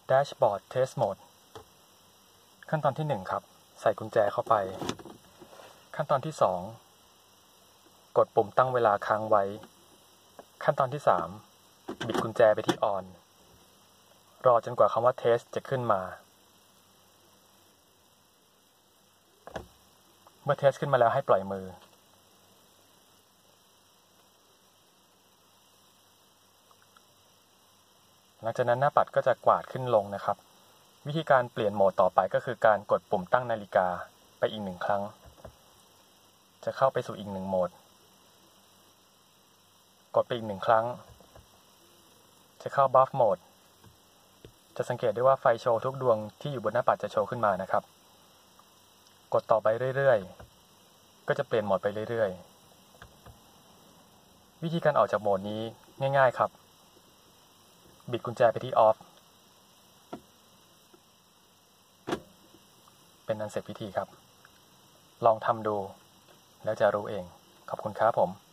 Dashboard Test Mode ขั้นตอนที่1ครับใส่กุญแจเข้าไปขั้นตอนที่2กดปุ่มตั้งเวลาค้างไว้ขั้นตอนที่3บิดกุญแจไปที่ On รอจนกว่าคำว่า Test จะขึ้นมาเมื่อ Test ขึ้นมาแล้วให้ปล่อยมือหลังจากนั้นหน้าปัดก็จะกวาดขึ้นลงนะครับวิธีการเปลี่ยนโหมดต่อไปก็คือการกดปุ่มตั้งนาฬิกาไปอีก1ครั้งจะเข้าไปสู่อีก1โหมดกดไปอีก1ครั้งจะเข้า Buff Mode จะสังเกตได้ว่าไฟโชว์ทุกดวงที่อยู่บนหน้าปัดจะโชว์ขึ้นมานะครับกดต่อไปเรื่อยๆก็จะเปลี่ยนโหมดไปเรื่อยๆวิธีการออกจากโหมดนี้ง่ายๆครับบิดกุญแจไปที่ Off เป็นอันเสร็จพิธีครับลองทำดูแล้วจะรู้เองขอบคุณครับผม